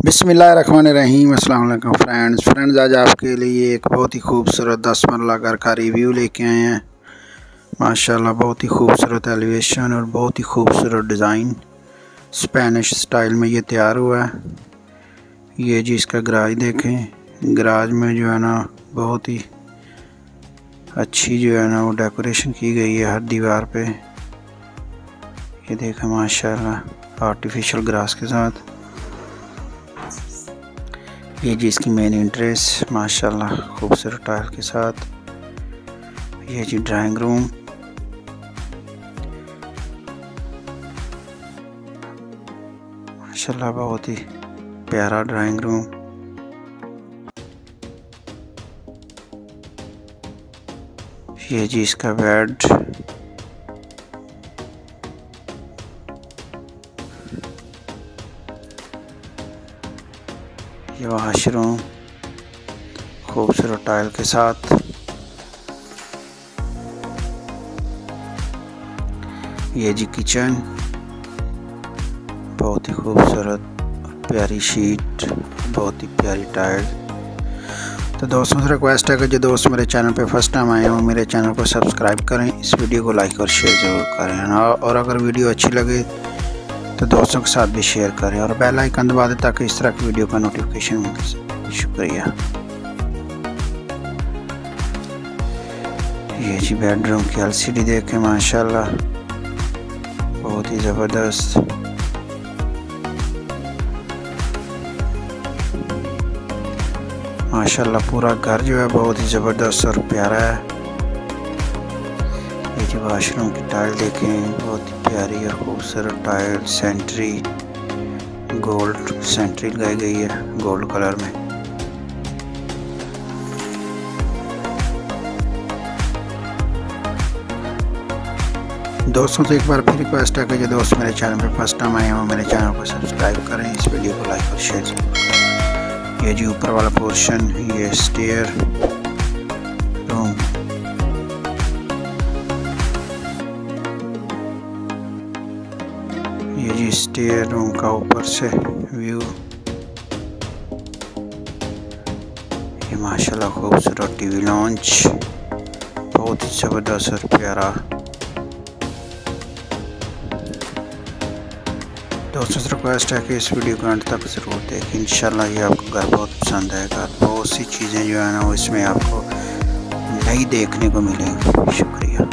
बिस्मिल्लाहिर्रहमानिर्रहीम। अस्सलाम वालेकुम फ्रेंड्स, आज आपके लिए एक बहुत ही खूबसूरत 10 मरला घर का रिव्यू लेके आए हैं। माशाल्लाह बहुत ही खूबसूरत एलिवेशन और बहुत ही खूबसूरत डिज़ाइन स्पेनिश स्टाइल में ये तैयार हुआ है। ये जी इसका गराज देखें। गराज में जो है ना बहुत ही अच्छी जो है ना वो डेकोरेशन की गई है हर दीवार पे। ये देखें माशाल्लाह आर्टिफिशियल ग्रास के साथ। ये जी इसकी मेन एंट्रेंस माशाल्लाह खूबसूरत टाइल के साथ। ये जी ड्राइंग रूम, माशाल्लाह बहुत ही प्यारा ड्राइंग रूम। ये जी इसका बेड, ये वॉशरूम खूबसूरत टाइल के साथ। ये जी किचन, बहुत ही खूबसूरत प्यारी शीट, बहुत ही प्यारी टाइल। तो दोस्तों से रिक्वेस्ट है कि जो दोस्त मेरे चैनल पे फर्स्ट टाइम आए हो मेरे चैनल को सब्सक्राइब करें, इस वीडियो को लाइक और शेयर ज़रूर करें और अगर वीडियो अच्छी लगे तो दोस्तों के साथ भी शेयर करें और बेल आइकन दबा दें ताकि इस तरह की वीडियो का नोटिफिकेशन मिल सके। शुक्रिया। ये जी बेडरूम की एलसीडी देखें माशाल्लाह बहुत ही ज़बरदस्त। माशाल्लाह पूरा घर जो है बहुत ही ज़बरदस्त और प्यारा है। ये जी वाशरूम की टाइल देखें बहुत ही प्यारी और खूबसूरत टाइल। सेंट्री गोल्ड सेंट्री लगाई गई है गोल्ड कलर में। दोस्तों से एक बार फिर रिक्वेस्ट है कि जो दोस्त मेरे चैनल पे फर्स्ट टाइम आए हों मेरे चैनल को सब्सक्राइब करें, इस वीडियो को लाइक और शेयर जरूर करें। ये जी ऊपर वाला पोर्शन, ये स्टेयर रूम, ये जी स्टेयर रूम का ऊपर से व्यू। ये माशाल्लाह खूबसूरत टीवी लॉन्च बहुत ही ज़बरदस्त और प्यारा। दोस्तों से रिक्वेस्ट है कि इस वीडियो को अंत तक ज़रूर देखें। इंशाल्लाह ये आपको घर बहुत पसंद आएगा। बहुत सी चीज़ें जो है ना वो इसमें आपको नई देखने को मिलेंगी। शुक्रिया।